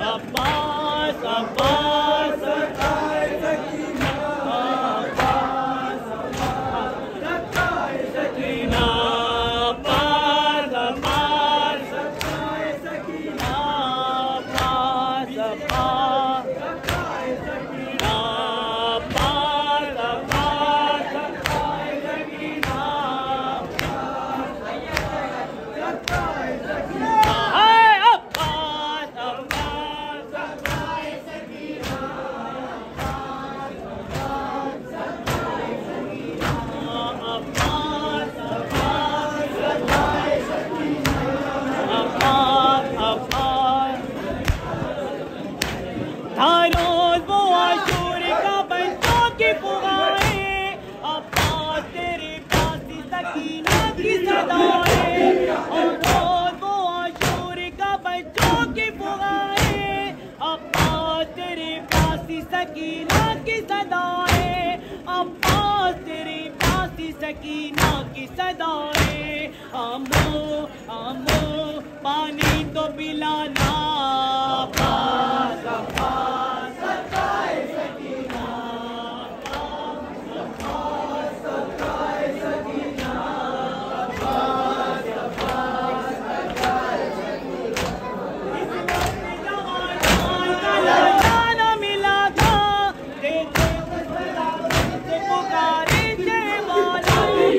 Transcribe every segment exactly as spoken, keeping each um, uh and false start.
अब्बास अब्बास सकाए सकीना अब्बास सकाए सकीना अब्बास अब्बास सकाए सकीना अब्बास अब्बास सकाए सकीना अब्बास अब्बास सकाए सकीना सकाए सकीना हाय अब्बास अब्बास सकाए सकीना अब्बास अब्बास सकाए सकीना अब्बास अब्बास सकाए सकीना अब्बास अब्बास था रोज वो आशूर का बच्चों की पुकारे अब्बास तेरे पास सकीना की सदाएं और रोज वो आशूर का बच्चों की पुकारे अब्बास तेरे पास सकीना की सदाएं अब्बास तेरे पास सकीना की सदाएं आमो आमो पानी तो पिलाना अब्बास अब्बास सकाए सकीना अब्बास अब्बास सकाए सकीना अब्बास अब्बास सकाए सकीना इस वक्त जवान का लाना मिला था देते से पुकारे जय वाला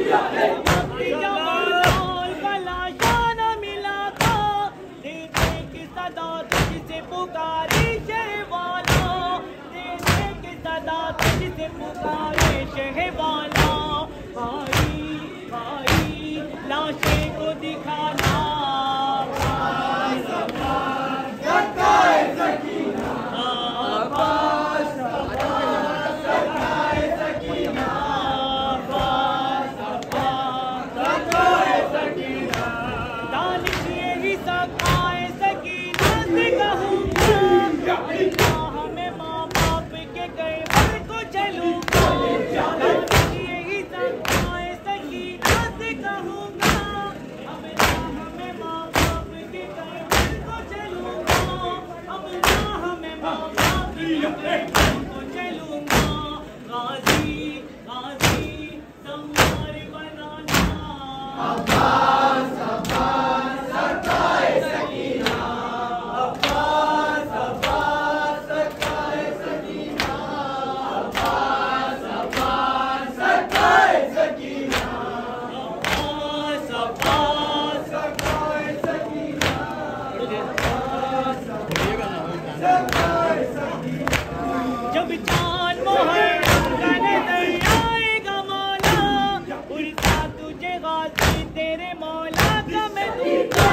जवान का लाना मिला था देते की सदा तुझसे पुकारे जय वाला देते की सदा तुझसे पुकारे शह वाला भाई भाई लाशे को दिखाना अब्बास अब्बास सकाए सकीना अब्बास अब्बास सकाए सकीना अब्बास अब्बास सकाए सकीना दानिश यही सकाए सकीना से कहूँगा इतना हमें माँ बाप के गए पर को चलूँगा दानिश यही सकाए सकीना से कहूँगा अब ना हमें माँ बाप के गए पर को चलूँगा अब ना हमें माँ बाप के गए पर को चलूँगा गाजी गाजी संवार बनाना अब्बास अब्बास सकाए सकीना अब्बास अब्बास सकाए सकीना अब्बास अब्बास सकाए सकीना अब्बास अब्बास सकाए सकीना अब्बास सकाए सकीना जब चांद मोहर करने दरियाएगा मौला उड़ता तुझे गाजी तेरे मौला का मैं दूंगा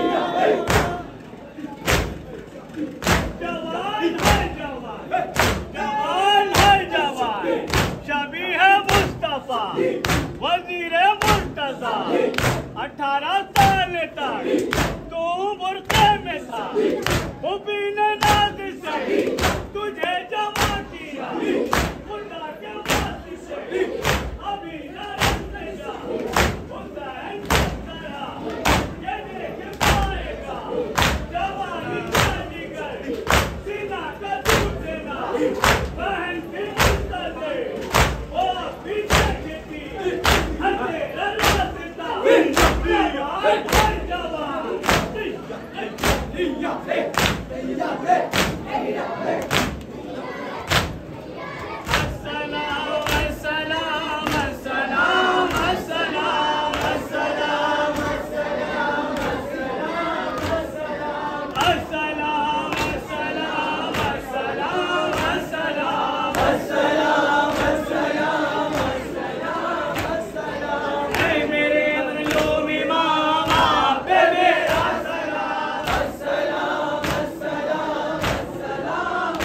जवान है जवान जवान है जवान शबी है मुस्तफा वजीर मुर्तजा अठारह साल तक तू बुरके में था हुबीन नाज से तुझे जमा किया खुदा के वास्ते से अभी नरम से जा हुसैन करा ये देख पाएगा जवानी का जिगर सीना का टूटना बहन की मुस्तदे ओ पीछे खेती हटे रास्ता जवान है जवान अस्सलाम अस्सलाम अस्सलाम अस्सलाम अस्सलाम अस्सलाम अस्सलाम अस्सलाम अस्सलाम अस्सलाम अस्सलाम अस्सलाम अस्सलाम अस्सलाम ऐ मेरे मजलूम इमाम आप पे मेरा सलाम अस्सलाम अस्सलाम अस्सलाम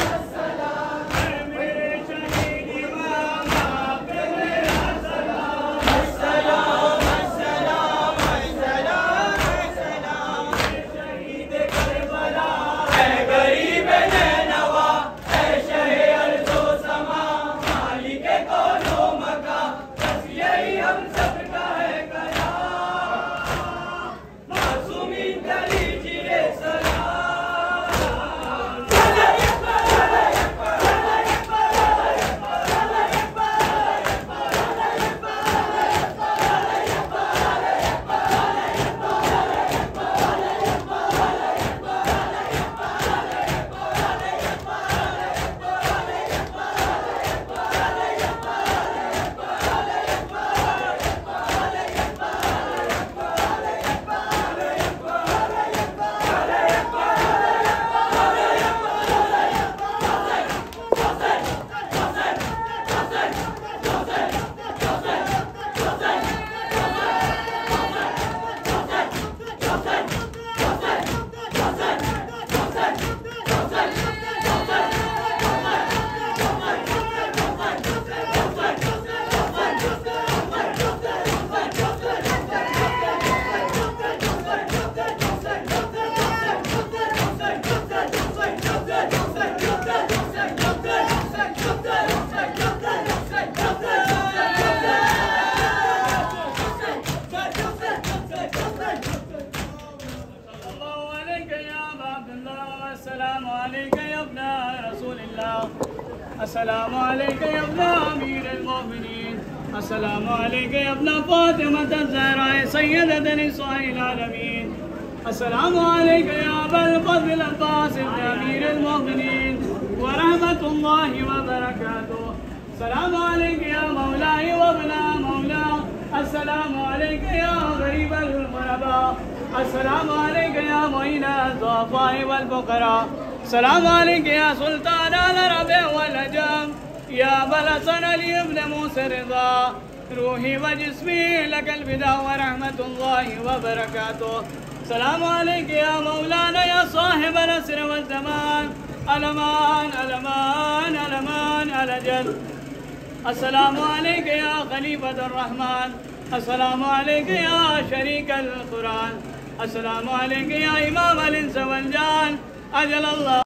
मौला। अस्सलामु अलैका या इब्न अमीरुल मोमिनीन। अस्सलामु अलैका या इब्न फातिमा ज़हरा सय्यदत निसाइल आलमीन। अस्सलामु अलैका या अबल फज़ल अब्बास इब्न अमीरुल मोमिनीन व रहमतुल्लाहि व बरकातुहू। अस्सलामु अलैका या मौलाई व इब्न मौला। अस्सलामु अलैका या गरीबल गुरबा। अस्सलामु अलैका या मुईन ज़ुअफ़ाए वल फुक़रा। अस्सलामु अलैका या सुल्तान अल अरब वल अजम या अबल हसन अली इब्न मूसा रिज़ा। रूही व जिस्मी लकल फिदा व रहमतुल्लाहि व बरकातुहू। अस्सलामु अलैका या मौलाना या साहिबल असर वल ज़मान। अलमान अलमान अलमान अलजल। अस्सलामु अलैका या खलीफतुर रहमान। अस्सलामु अलैका या शरीकल कुरान। अस्सलामु अलैका या इमाम अल इंस वल जान। अजल अल्लाह